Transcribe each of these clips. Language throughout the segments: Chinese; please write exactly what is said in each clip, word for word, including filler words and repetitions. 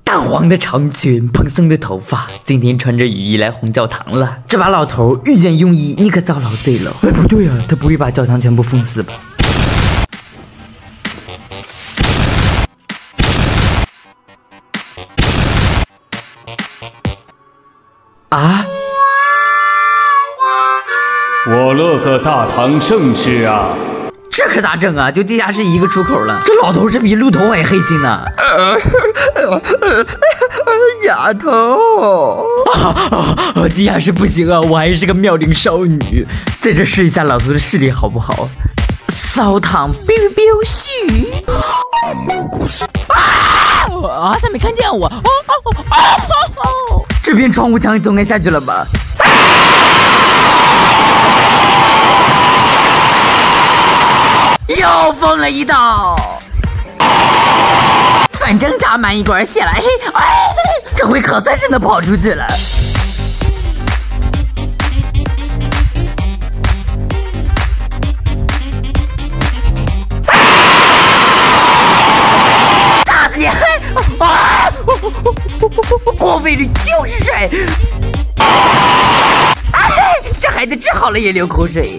淡黄的长裙，蓬松的头发，今天穿着雨衣来红教堂了。这把老头遇见庸医，你可遭老罪了。哎，不对啊，他不会把教堂全部封死吧？啊！ 我勒个大唐盛世啊！ 这可咋整啊？就地下室一个出口了。这老头是比鹿头还黑心呢。丫头，啊啊！地下室不行啊，我还是个妙龄少女。在这试一下老头的视力好不好？烧烫 biu biu 嘘。啊！他没看见我。哦哦哦哦！这片窗户墙总该下去了吧？又封了一道，反正扎满一管血了，嘿，哎，这回可算是能跑出去了。打死你！啊！郭飞吕就是帅，哎，这孩子治好了也流口水。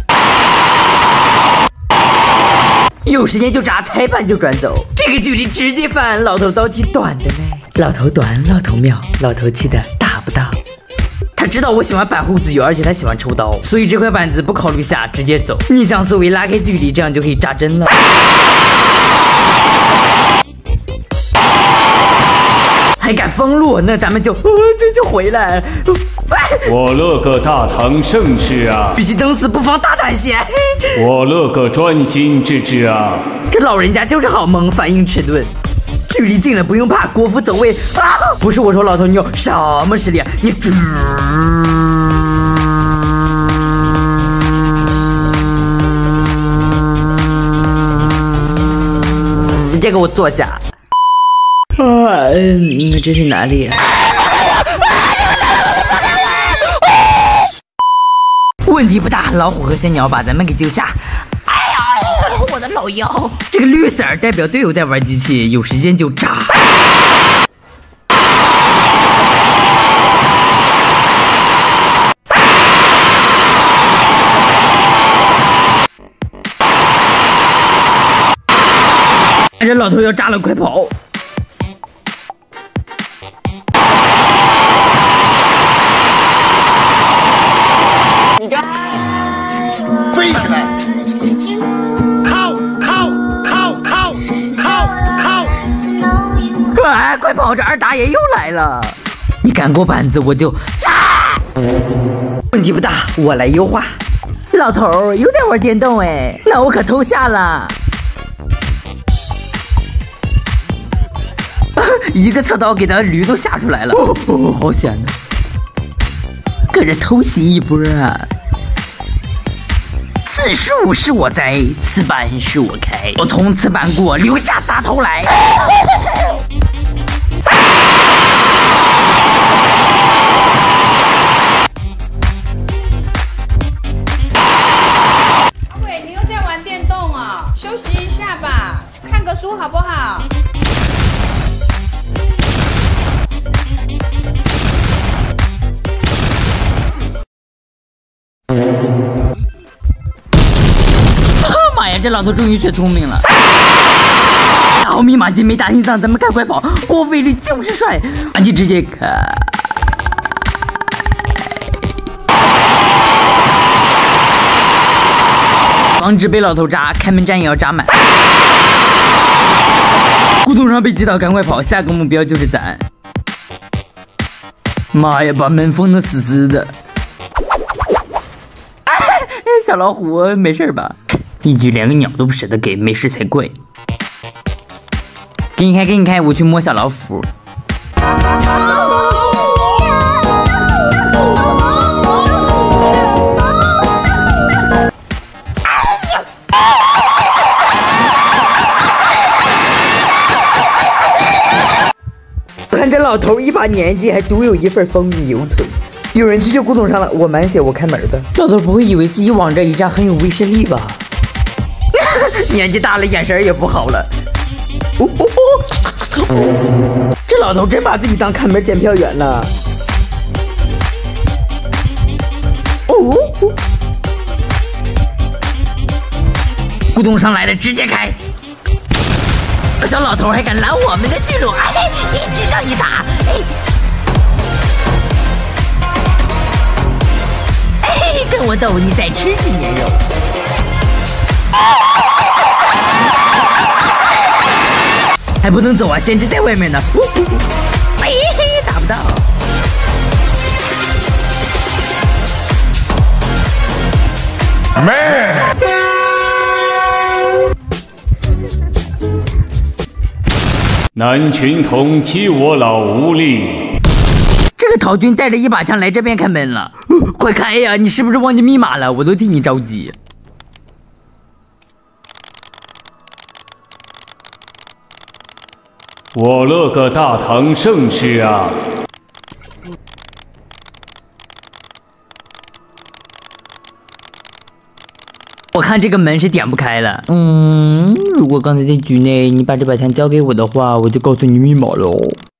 有时间就扎，裁判就转走，这个距离直接翻。老头刀气短的嘞，老头短，老头妙，老头气的打不到。他知道我喜欢板护自由，而且他喜欢抽刀，所以这块板子不考虑下直接走。逆向思维拉开距离，这样就可以扎针了。还敢封路，那咱们就呃这就回来。 我勒个大唐盛世啊！ 比起等死，不妨大胆些。 我勒个专心致志啊！ 这老人家就是好萌，反应迟钝。距离近了不用怕，国服走位啊！不是我说，老头你有什么实力啊？你只这个我坐下。啊，嗯，这是哪里啊？问题不大，老虎和仙鸟把咱们给救下。哎呀，我的老腰！这个绿色代表队友在玩机器，有时间就炸。这老头要炸了，快跑！ 你看，飞起来！靠靠靠靠靠靠！ 哎，快跑！这二大爷又来了！你敢过板子，我就炸！问题不大，我来优化。老头又在玩电动哎，那我可偷下了。一个侧刀给他驴都吓出来了，哦哦，好险呢！搁这偷袭一波啊！此树是我栽，此板是我开，我从此板过，留下仨头来。 阿伟，你又在玩电动啊？休息一下吧，看个书好不好？ 妈呀，这老头终于学聪明了！大号密码机没打心脏，咱们赶快跑！郭飞吕就是帅，俺就直接开。防止被老头扎，开门战也要扎满。古董商被击倒，赶快跑！下个目标就是咱。妈呀，把门封得死死的！哎，小老虎，没事吧？一局连个鸟都不舍得给，没事才怪。给你开，给你开，我去摸小老虎。看这老头一把年纪，还独有一份风韵犹存。有人去救古董商了，我满血，我开门吧。老头不会以为自己往这一站很有威慑力吧？年纪大了，眼神也不好了。哦哦哦、这老老头真把自己当看门检票员了。哦，咕咚上来了，直接开。小老头还敢拦我们的去路？哎，一直让你打！哎，哎，跟我斗，你再吃几年肉？还不能走啊，限制在外面呢。哎，打不到。 Man， 南群童欺我老无力。 这个陶军带着一把枪来这边开门了，呃、快开呀！你是不是忘记密码了？我都替你着急。 我勒个大唐盛世啊！ 我看这个门是点不开了。嗯，如果刚才在局内你把这把枪交给我的话，我就告诉你密码喽。